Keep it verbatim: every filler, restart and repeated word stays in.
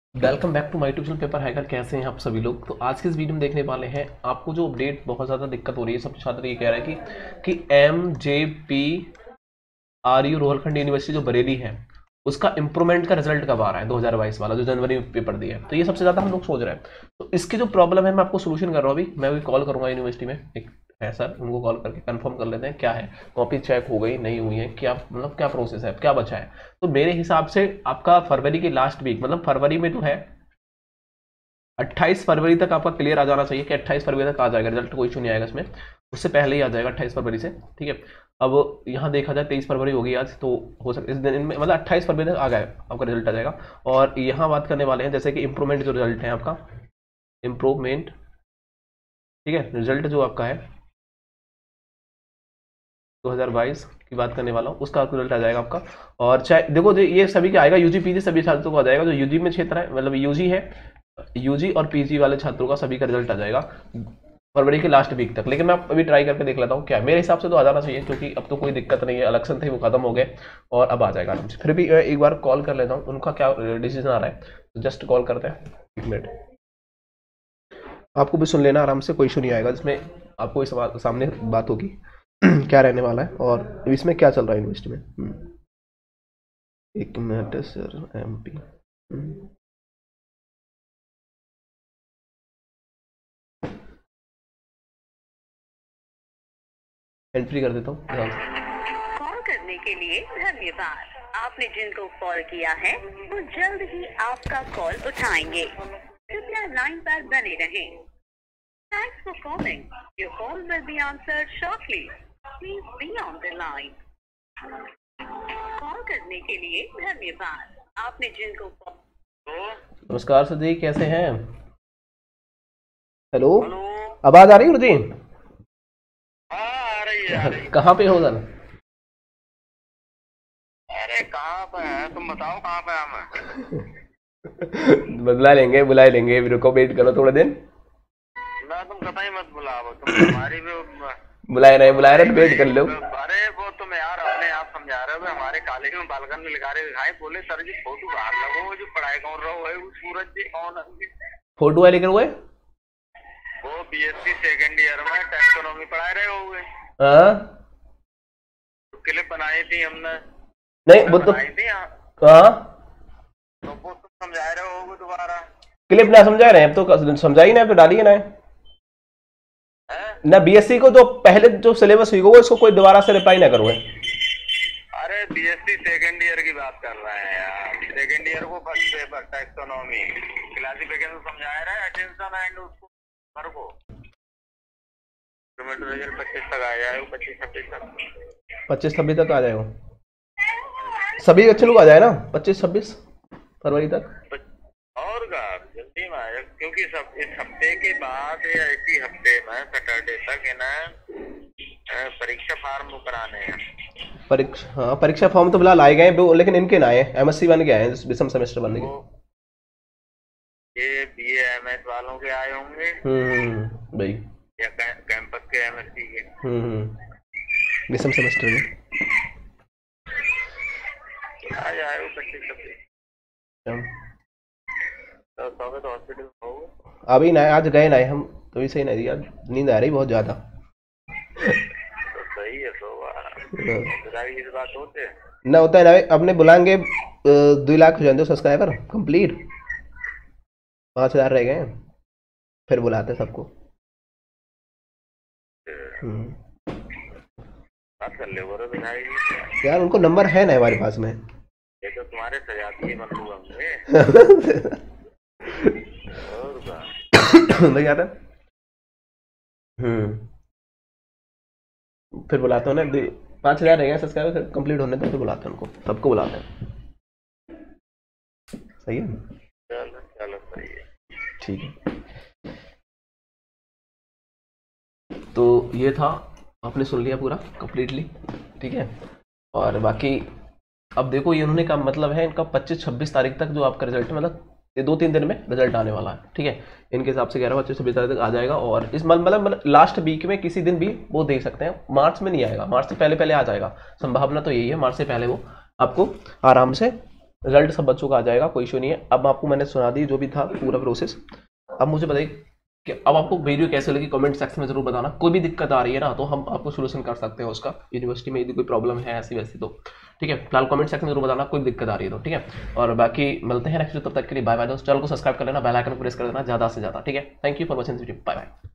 Welcome back to my YouTube channel paper hacker. कैसे हैं आप सभी लोग। तो आज के इस वीडियो में देखने वाले हैं आपको जो अपडेट बहुत ज़्यादा दिक्कत हो रही है। सब छात्र ये कह रहे हैं कि कि M J P R U Rohilkhand university जो बरेली है उसका इंप्रूवमेंट का रिजल्ट कब आ रहा है दो हज़ार बाईस वाला जो जनवरी में पेपर दिया है। तो ये सबसे ज़्यादा हम लोग सोच रहे हैं। तो इसकी जो प्रॉब्लम है मैं आपको सोल्यूशन कर रहा हूँ। अभी मैं भी कॉल करूँगा यूनिवर्सिटी में, एक है सर, उनको कॉल करके कंफर्म कर लेते हैं क्या है, कॉपी चेक हो गई नहीं हुई है, क्या मतलब क्या प्रोसेस है, क्या बचा है। तो मेरे हिसाब से आपका फरवरी के लास्ट वीक मतलब फरवरी में जो है अट्ठाईस फरवरी तक आपका क्लियर आ जाना चाहिए कि अट्ठाईस फरवरी तक आ जाएगा रिजल्ट, कोई इशू नहीं आएगा इसमें। उससे पहले ही आ जाएगा अट्ठाईस फरवरी से, ठीक है। अब यहाँ देखा जाए तेईस फरवरी होगी आज, तो हो सकता है इस दिन में मतलब अट्ठाईस फरवरी तक आ गया आपका रिजल्ट आ जाएगा। और यहाँ बात करने वाले हैं जैसे कि इम्प्रूवमेंट जो रिजल्ट है आपका, इम्प्रूवमेंट, ठीक है, रिजल्ट जो आपका है दो हज़ार बाईस की बात करने वाला हूँ, उसका रिजल्ट आ जाएगा आपका। और चाहे देखो ये सभी का आएगा, यूजी पीजी सभी छात्रों को आ जाएगा। जो यूजी में क्षेत्र है मतलब यूजी है, यूजी और पीजी वाले छात्रों का सभी का रिजल्ट आ जाएगा फरवरी के लास्ट वीक तक। लेकिन मैं अभी ट्राई करके देख लेता हूँ क्या, मेरे हिसाब से तो आ जाना चाहिए क्योंकि अब तो कोई दिक्कत नहीं है, इलेक्शन थे वो खत्म हो गए और अब आ जाएगा आराम से। फिर भी एक बार कॉल कर लेता हूँ, उनका क्या डिसीजन आ रहा है, तो जस्ट कॉल करते हैं। एक मिनट, आपको भी सुन लेना आराम से, कोई इशू नहीं आएगा जिसमें आपको इस सामने बात होगी क्या रहने वाला है और इसमें क्या चल रहा है यूनिवर्सिटी में। एक minute sir, M P entry कर देता हूँ। कॉल करने के लिए धन्यवाद। आपने जिनको कॉल किया है वो जल्द ही आपका कॉल उठाएंगे। कृपया लाइन पर बने रहें। Thanks for calling, your call will be answered shortly, please be on the line. Call करने के लिए धन्यवाद। आपने जिनको कॉल। नमस्कार सर जी, कैसे हैं? हेलो, आवाज आ रही है गुरुजी? कहाँ पे हो सर? अरे कहाँ पे है, तुम बताओ कहाँ पे हम बुला लेंगे बुला लेंगे, रुको वेट करो थोड़ा दिन। ना तुम कतई मत बुलाओ, तुम हमारी भी बुलाए रहे बुलाए रहे वेट कर लो। अरे वो तुम यार अपने आप समझा रहे हो। हमारे कॉलेज में बालकन में लिखा रहे दिखाई, बोले सर जी फोटो बाहर लगो, जो पढ़ाई कौन रहो है वो सूरज जी कौन है? फोटो है लेकिन वो वो बीएससी सेकंड ईयर में टैक्सोनॉमी पढ़ा रहे हो हुए। हाँ, क्लिप बनाई थी हमने। नहीं वो तो बनाई थी। हाँ, तो वो तुम समझा रहे हो दोबारा। क्लिप ना समझा रहे हैं तो समझाइए ना, तो डालिए ना ना बीएससी को जो पहले जो सिलेबस हुई वो इसको कोई दोबारा से रिप्लाई ना करो। अरे बीएससी सेकंड ईयर की बात कर रहे हैं यार, सेकंड ईयर को फर्स्ट पेपर टैक्सोनॉमी क्लासिफिकेशन समझाया रहा है, अटेंशन एंड उसको सर को रिजल्ट पच्चीस तक आ जाएगा, पच्चीस छब्बीस तक पच्चीस छब्बीस तक आ जाएगा, सभी अच्छे लोग आ जाए ना पच्चीस छब्बीस फरवरी तक। और का जल्दी में आएगा क्योंकि सब इस हफ्ते के बाद या इसी हफ्ते में सैटरडे तक है ना परीक्षा फॉर्म कराने हैं। परीक्षा, हाँ परीक्षा फॉर्म तो फिलहाल आए गए लेकिन इनके ना आए, एमएससी बन के आए हैं, विषम सेमेस्टर बनने के। ये बीए एमएस वालों के आए होंगे हम्म भाई, या कैंपस के एमएससी के हम्म विषम सेमेस्टर में आ जाए पच्चीस छब्बीस। तो हॉस्पिटल अभी ना आज गए ना हम, तो सही नहीं यार, नींद आ रही बहुत ज्यादा। तो सही है, तो इस बात होते ना होता है ना, अपने बुलाएंगे दो लाख हो जाते सब्सक्राइबर कंप्लीट, पाँच हजार रह गए फिर बुलाते सबको। बात कर ले बोलो दिखाई यार, उनको नंबर है ना हमारे पास में। ये तो तुम्हारे सजाती बंधु होंगे। और भाई आता हम्म फिर बुलाते हो ना, पाँच हजार रह गए सब्सक्राइबर कंप्लीट होने तक, फिर बुलाते हैं उनको, सबको बुलाते हैं। सही है, चलो चलो सही है, ठीक है। तो ये था, आपने सुन लिया पूरा कंप्लीटली, ठीक है। और बाकी अब देखो ये उन्होंने कहा मतलब है इनका पच्चीस छब्बीस तारीख तक जो आपका रिजल्ट मतलब ये दो तीन दिन में रिजल्ट आने वाला है, ठीक है। इनके हिसाब से कह रहा हूँ पच्चीस छब्बीस तारीख तक आ जाएगा और इस मतलब मतलब लास्ट वीक में किसी दिन भी वो दे सकते हैं, मार्च में नहीं आएगा, मार्च से पहले पहले आ जाएगा, संभावना तो यही है मार्च से पहले वो आपको आराम से रिजल्ट सब बच्चों का आ जाएगा, कोई इशू नहीं है। अब आपको मैंने सुना दी जो भी था पूरा प्रोसेस। अब मुझे बताइए कि अब आपको वीडियो कैसे लगी, कमेंट सेक्शन में जरूर बताना। कोई भी दिक्कत आ रही है ना तो हम आपको सोल्यूशन कर सकते हैं उसका, यूनिवर्सिटी में यदि कोई प्रॉब्लम है ऐसी वैसी तो ठीक है। फिलहाल कमेंट सेक्शन में जरूर बताना कोई दिक्कत आ रही है तो, ठीक है। और बाकी मिलते हैं नेक्स्ट, तब तक के लिए बाय बाय दोस्तों। चैनल को सब्सक्राइब कर लेना, बेल आइकन प्रेस कर देना ज़्यादा से ज़्यादा, ठीक है। Thank you for watching this video, bye bye.